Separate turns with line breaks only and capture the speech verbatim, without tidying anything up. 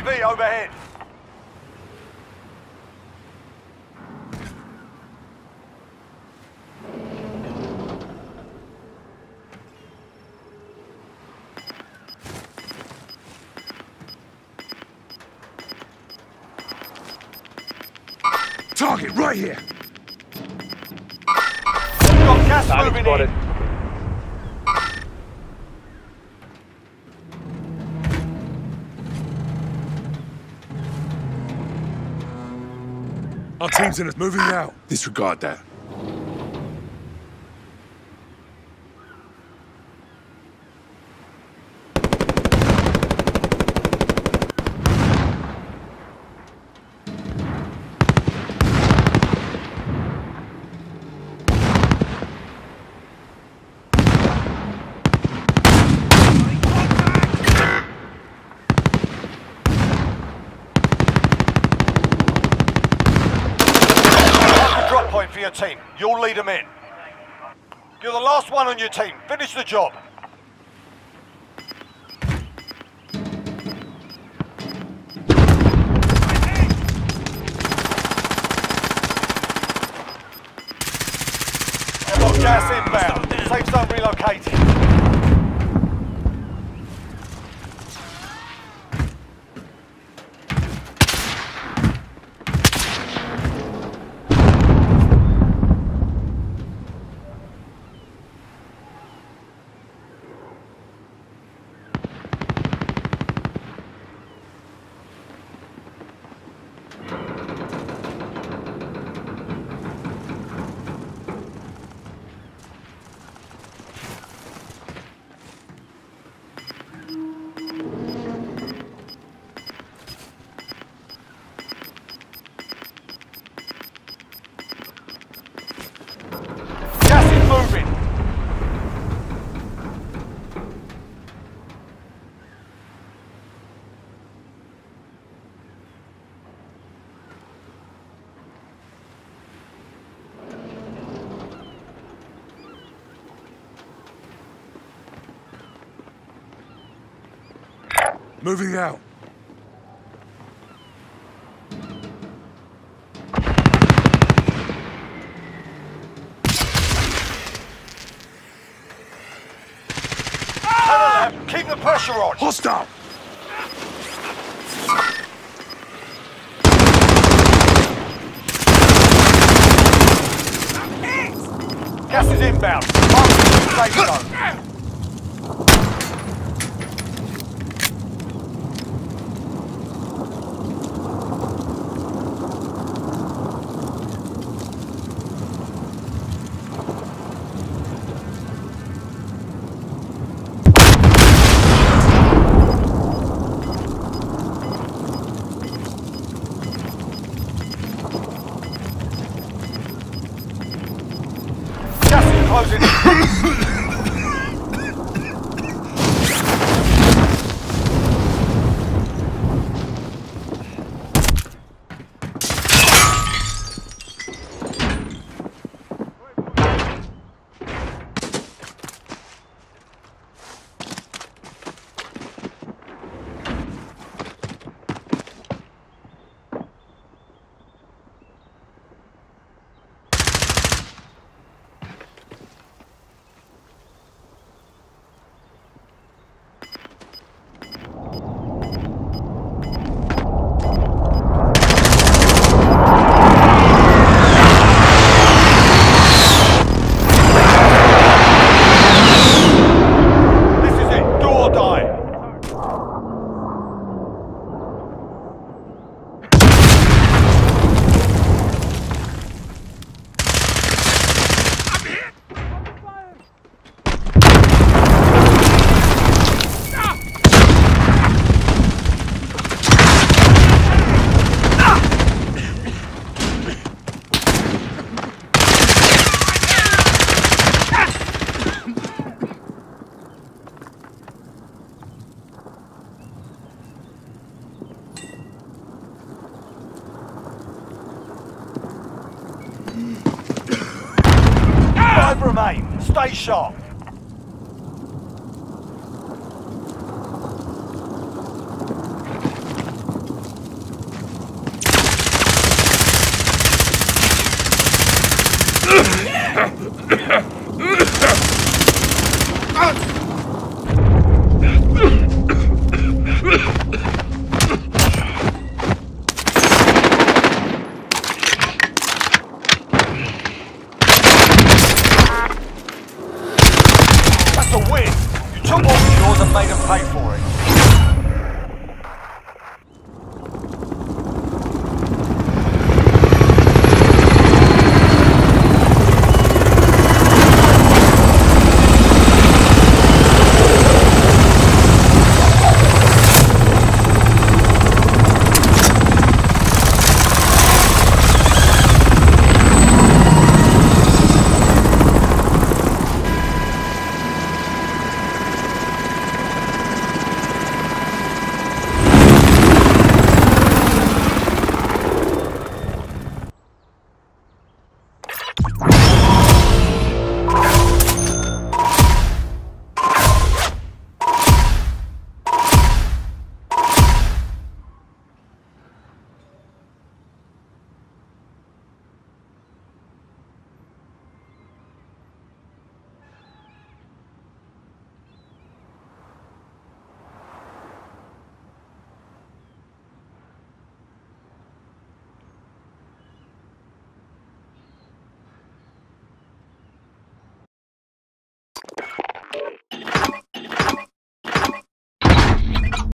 V overhead.
Target right here.
We've got gas
Target
moving
spotted.
in.
Our team's in us. Moving now. Disregard that.
Point for your team. You'll lead them in. You're the last one on your team. Finish the job. I've got gas inbound. Safe zone relocated. Moving.
Moving out.
Keep the pressure on.
Hostile.
Gas is inbound. Mark the safe zone. Closing in. Five remain. Stay sharp. made them pay for it.